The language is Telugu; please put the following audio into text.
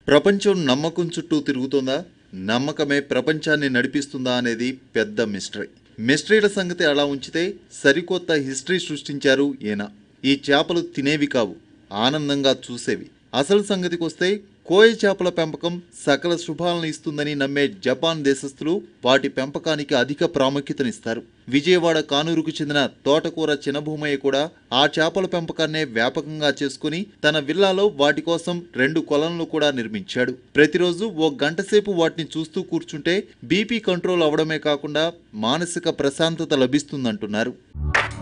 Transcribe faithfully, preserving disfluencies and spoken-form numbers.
ప్రపంచం నమ్మకం చుట్టూ తిరుగుతుందా, నమ్మకమే ప్రపంచాన్ని నడిపిస్తుందా అనేది పెద్ద మిస్టరీ. మిస్టరీల సంగతి అలా ఉంచితే సరికొత్త హిస్టరీ సృష్టించారు ఈయన. ఈ చేపలు తినేవి కావు, ఆనందంగా చూసేవి. అసలు సంగతికొస్తే కోయ చేపల పెంపకం సకల శుభాలను ఇస్తుందని నమ్మే జపాన్ దేశస్థులు వాటి పెంపకానికి అధిక ప్రాముఖ్యతనిస్తారు. విజయవాడ కానూరుకు చెందిన తోటకూర చిన్నభూమయ్య కూడా ఆ చేపల పెంపకాన్నే వ్యాపకంగా చేసుకుని తన విల్లాలో వాటి కోసం రెండు కొలనులు కూడా నిర్మించాడు. ప్రతిరోజు ఓ గంట సేపు వాటిని చూస్తూ కూర్చుంటే బీపీ కంట్రోల్ అవడమే కాకుండా మానసిక ప్రశాంతత లభిస్తుందంటున్నారు.